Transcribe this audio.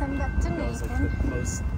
send that to That was like Nathan. the most